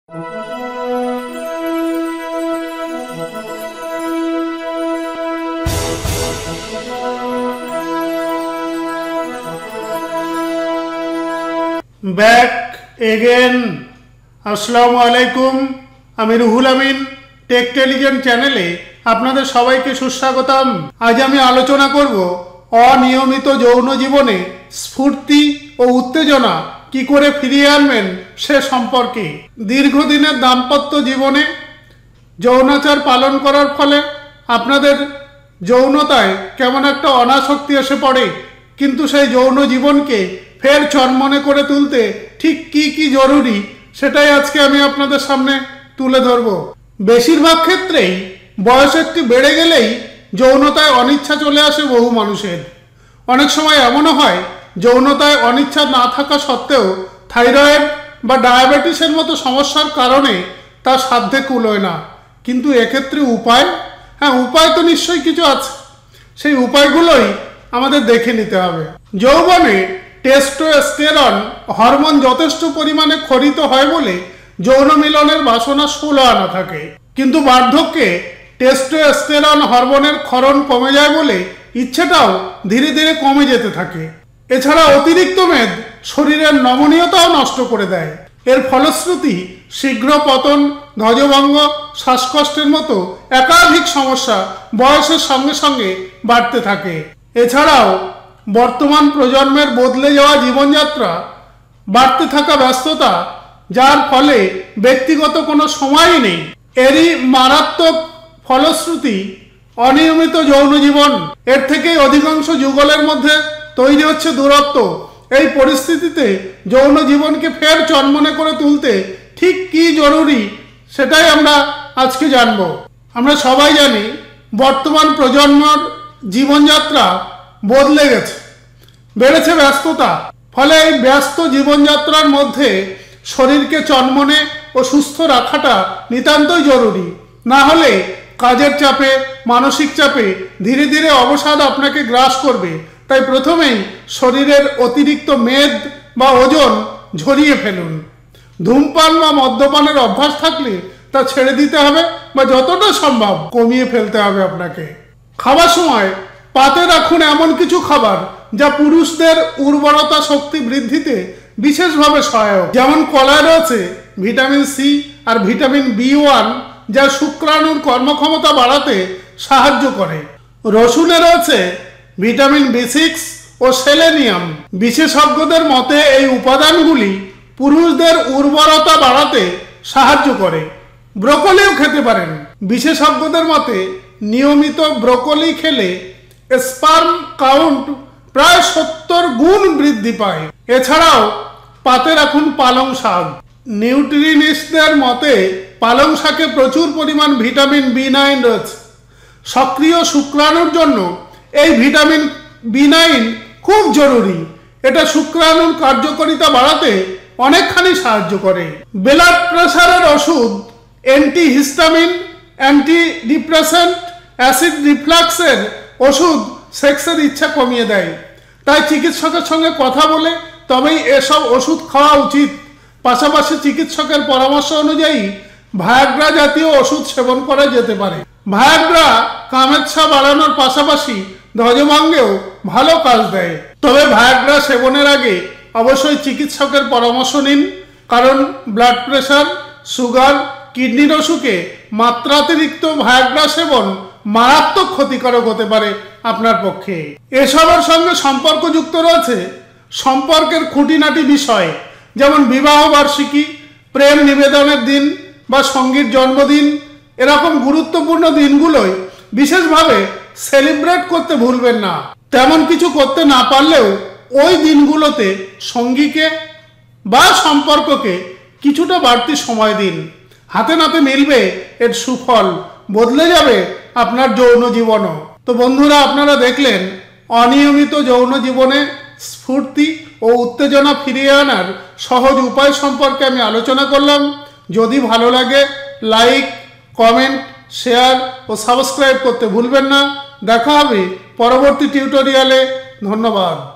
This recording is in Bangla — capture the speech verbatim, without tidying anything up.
Back again. আসসালামু আলাইকুম। আমি রুহুল আমিন, টেকটেলিজেন্ট চ্যানেলে আপনাদের সবাইকে সুস্বাগতম। আজ আমি আলোচনা করব অনিয়মিত যৌন জীবনে স্ফূর্তি ও উত্তেজনা কি করে ফিরিয়ে আনবেন সে সম্পর্কে। দীর্ঘদিনের দাম্পত্য জীবনে যৌনাচার পালন করার ফলে আপনাদের যৌনতায় কেমন একটা অনাসক্তি এসে পড়ে, কিন্তু সেই যৌন জীবনকে ফের চনমনে করে তুলতে ঠিক কি কি জরুরি সেটাই আজকে আমি আপনাদের সামনে তুলে ধরব। বেশিরভাগ ক্ষেত্রেই বয়স একটু বেড়ে গেলেই যৌনতায় অনিচ্ছা চলে আসে বহু মানুষের। অনেক সময় এমনও হয় যৌনতায় অনিচ্ছা না থাকা সত্ত্বেও থাইরয়েড বা ডায়াবেটিসের মতো সমস্যার কারণে তার সাধ্যে কুলোয় না। কিন্তু এক্ষেত্রে উপায়, হ্যাঁ উপায় তো নিশ্চয়ই কিছু আছে। সেই উপায়গুলোই আমাদের দেখে নিতে হবে। যৌবনে টেস্টোস্টেরন হরমোন যথেষ্ট পরিমাণে ক্ষরিত হয় বলে যৌন মিলনের বাসনা ষোলো আনা থাকে, কিন্তু বার্ধক্যে টেস্টোস্টেরন হরমোনের ক্ষরণ কমে যায় বলে ইচ্ছেটাও ধীরে ধীরে কমে যেতে থাকে। এছাড়া অতিরিক্ত মেদ শরীরের নমনীয়তাও নষ্ট করে দেয়। এর ফলশ্রুতি শীঘ্র পতন, ধ্বজভঙ্গ, শ্বাসকষ্টের মতো একাধিক সমস্যা বয়সের সঙ্গে সঙ্গে বাড়তে থাকে। এছাড়াও বর্তমান প্রজন্মের বদলে যাওয়া জীবনযাত্রা, বাড়তে থাকা ব্যস্ততা, যার ফলে ব্যক্তিগত কোনো সময়ই নেই, এরই মারাত্মক ফলশ্রুতি অনিয়মিত যৌন জীবন। এর থেকেই অধিকাংশ যুগলের মধ্যে তৈরি হচ্ছে দূরত্ব। এই পরিস্থিতিতে যৌন জীবনকে ফের চনমনে করে তুলতে ঠিক কি জরুরি সেটাই আমরা আজকে জানব। আমরা সবাই জানি বর্তমান প্রজন্মের জীবনযাত্রা বদলে গেছে, বেড়েছে ব্যস্ততা। ফলে এই ব্যস্ত জীবনযাত্রার মধ্যে শরীরকে চনমনে ও সুস্থ রাখাটা নিতান্তই জরুরি। না হলে কাজের চাপে, মানসিক চাপে ধীরে ধীরে অবসাদ আপনাকে গ্রাস করবে। তাই প্রথমেই শরীরের অতিরিক্ত মেদ বা ওজন ঝরিয়ে ফেলুন। ধূমপান বা মদ্যপানের অভ্যাস থাকলে তা ছেড়ে দিতে হবে বা যতটা সম্ভব কমিয়ে ফেলতে হবে আপনাকে। খাবার সময় পাতে রাখুন এমন কিছু খাবার যা পুরুষদের উর্বরতা শক্তি বৃদ্ধিতে বিশেষভাবে সহায়ক। যেমন কলায় রয়েছে ভিটামিন সি আর ভিটামিন বি ওয়ান, যা শুক্রাণুর কর্মক্ষমতা বাড়াতে সাহায্য করে। রসুনে রয়েছে ভিটামিন বি সিক্স ও সেলেনিয়াম। বিশেষজ্ঞদের মতে এই উপাদানগুলি পুরুষদের উর্বরতা বাড়াতে সাহায্য করে। ব্রোকলিও খেতে পারেন। বিশেষজ্ঞদের মতে নিয়মিত ব্রোকলি খেলে স্পার্ম কাউন্ট প্রায় সত্তর গুণ বৃদ্ধি পায়। এছাড়াও পাতে রাখুন পালং শাক। নিউট্রিনিস্টদের মতে পালং শাকে প্রচুর পরিমাণ ভিটামিন বি নাইন রয়েছে। সক্রিয় শুক্রাণুর জন্য এই ভিটামিন বি নাইন খুব জরুরি। এটা শুক্রাণুর কার্যকারিতা বাড়াতে অনেকখানি সাহায্য করে। ব্লাড প্রেশারের ওষুধ, অ্যান্টিহিস্টামিন, অ্যান্টি ডিপ্রেসেন্ট, অ্যাসিড রিফ্লাক্সের ওষুধ সেক্সের ইচ্ছা কমিয়ে দেয়। তাই চিকিৎসকের সঙ্গে কথা বলে তবেই এসব ওষুধ খাওয়া উচিত। পাশাপাশি চিকিৎসকের পরামর্শ অনুযায়ী ভায়াগ্রা জাতীয় ওষুধ সেবন করা যেতে পারে। ভায়াগ্রা কামেচ্ছা বাড়ানোর পাশাপাশি ধ্বজভঙ্গেও ভালো কাজ দেয়। তবে ভায়াগ্রা সেবনের আগে অবশ্যই চিকিৎসকের পরামর্শ নিন, কারণ ব্লাড প্রেশার, সুগার, কিডনির অসুখে মাত্রাতিরিক্ত ভায়াগ্রা সেবন মারাত্মক ক্ষতিকারক হতে পারে আপনার পক্ষে। এসবের সঙ্গে সম্পর্কযুক্ত রয়েছে সম্পর্কের খুঁটিনাটি বিষয়, যেমন বিবাহ বার্ষিকী, প্রেম নিবেদনের দিন বা সঙ্গীর জন্মদিন। এরকম গুরুত্বপূর্ণ দিনগুলোয় বিশেষভাবে সেলিব্রেট করতে ভুলবেন না। তেমন কিছু করতে না পারলেও ওই দিনগুলোতে সঙ্গীকে বা সম্পর্ককে কিছুটা বাড়তি সময় দিন। হাতে নাতে মিলবে এর সুফল, বদলে যাবে আপনার যৌন জীবনও। তো বন্ধুরা, আপনারা দেখলেন অনিয়মিত যৌন জীবনে স্ফূর্তি ও উত্তেজনা ফিরিয়ে আনার সহজ উপায় সম্পর্কে আমি আলোচনা করলাম। যদি ভালো লাগে লাইক, কমেন্ট, শেয়ার ও সাবস্ক্রাইব করতে ভুলবেন না। দেখা হবে পরবর্তী টিউটোরিয়ালে। ধন্যবাদ।